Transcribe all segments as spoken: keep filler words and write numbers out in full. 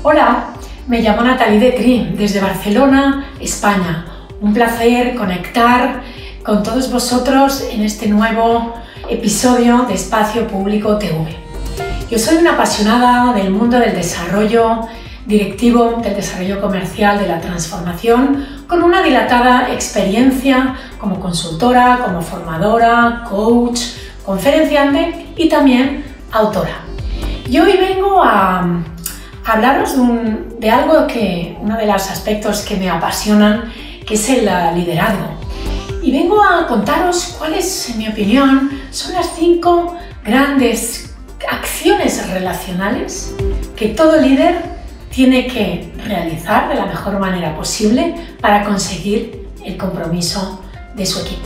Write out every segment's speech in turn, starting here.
Hola, me llamo Nathalie Detri, desde Barcelona, España. Un placer conectar con todos vosotros en este nuevo episodio de Espacio Público T V. Yo soy una apasionada del mundo del desarrollo directivo, del desarrollo comercial, de la transformación, con una dilatada experiencia como consultora, como formadora, coach, conferenciante y también autora. Y hoy vengo a hablaros de, un, de algo que, uno de los aspectos que me apasionan, que es el liderazgo. Y vengo a contaros cuáles, en mi opinión, son las cinco grandes acciones relacionales que todo líder tiene que realizar de la mejor manera posible para conseguir el compromiso de su equipo.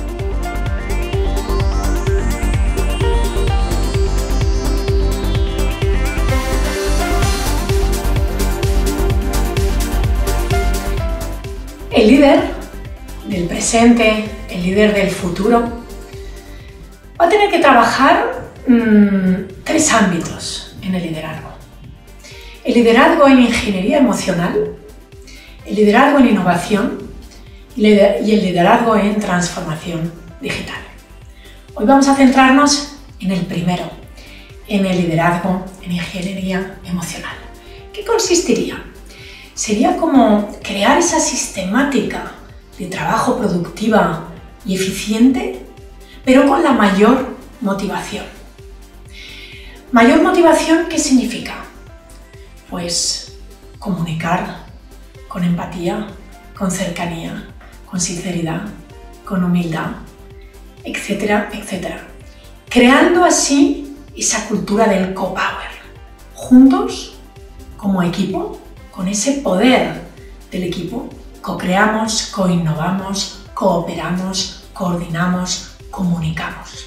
El líder del presente, el líder del futuro, va a tener que trabajar mmm, tres ámbitos en el liderazgo. El liderazgo en ingeniería emocional, el liderazgo en innovación y el liderazgo en transformación digital. Hoy vamos a centrarnos en el primero, en el liderazgo en ingeniería emocional. ¿Qué consistiría? Sería como crear esa sistemática de trabajo productiva y eficiente, pero con la mayor motivación. ¿Mayor motivación qué significa? Pues comunicar con empatía, con cercanía, con sinceridad, con humildad, etcétera, etcétera. Creando así esa cultura del co-power. Juntos, como equipo, con ese poder del equipo, co-creamos, co-innovamos, cooperamos, coordinamos, comunicamos.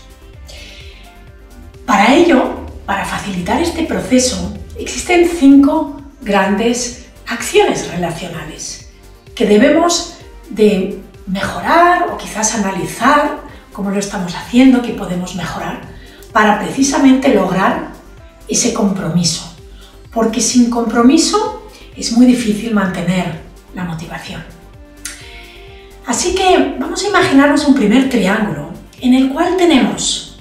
Para ello, para facilitar este proceso, existen cinco grandes acciones relacionales que debemos de mejorar o quizás analizar cómo lo estamos haciendo, qué podemos mejorar para precisamente lograr ese compromiso. Porque sin compromiso es muy difícil mantener la motivación. Así que vamos a imaginarnos un primer triángulo en el cual tenemos,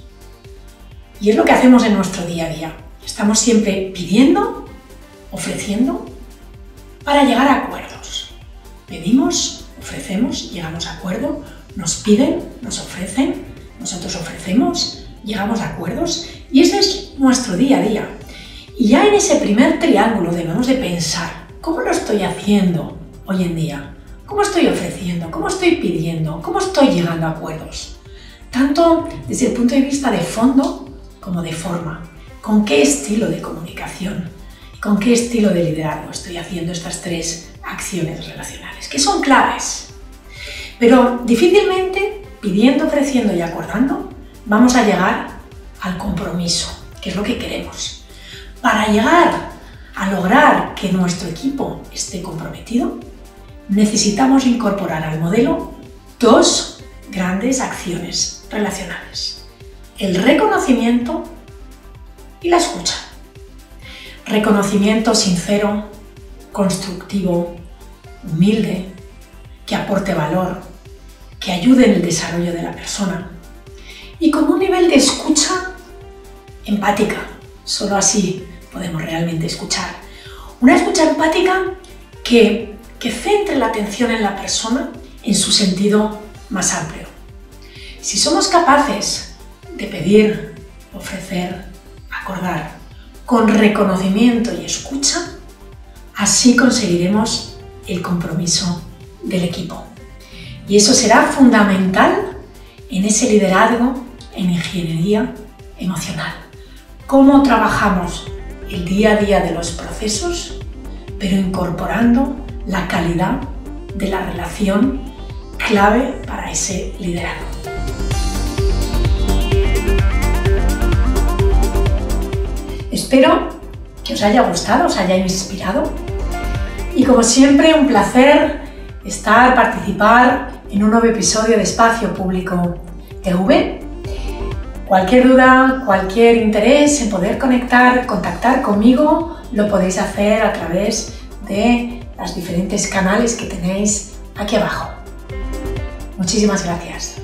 y es lo que hacemos en nuestro día a día, estamos siempre pidiendo, ofreciendo, para llegar a acuerdos. Pedimos, ofrecemos, llegamos a acuerdo, nos piden, nos ofrecen, nosotros ofrecemos, llegamos a acuerdos, y ese es nuestro día a día. Y ya en ese primer triángulo debemos de pensar, ¿cómo lo estoy haciendo hoy en día? ¿Cómo estoy ofreciendo? ¿Cómo estoy pidiendo? ¿Cómo estoy llegando a acuerdos? Tanto desde el punto de vista de fondo como de forma. ¿Con qué estilo de comunicación? ¿Con qué estilo de liderazgo estoy haciendo estas tres acciones relacionales? Que son claves. Pero difícilmente, pidiendo, ofreciendo y acordando, vamos a llegar al compromiso, que es lo que queremos. Para llegar a lograr que nuestro equipo esté comprometido, necesitamos incorporar al modelo dos grandes acciones relacionales: el reconocimiento y la escucha. Reconocimiento sincero, constructivo, humilde, que aporte valor, que ayude en el desarrollo de la persona, y con un nivel de escucha empática. Solo así podemos realmente escuchar. Una escucha empática que, que centre la atención en la persona en su sentido más amplio. Si somos capaces de pedir, ofrecer, acordar, con reconocimiento y escucha, así conseguiremos el compromiso del equipo. Y eso será fundamental en ese liderazgo en ingeniería emocional. Cómo trabajamos el día a día de los procesos, pero incorporando la calidad de la relación clave para ese liderazgo. Espero que os haya gustado, os haya inspirado, y como siempre un placer estar, participar en un nuevo episodio de Espacio Público T V. Cualquier duda, cualquier interés en poder conectar, contactar conmigo, lo podéis hacer a través de los diferentes canales que tenéis aquí abajo. Muchísimas gracias.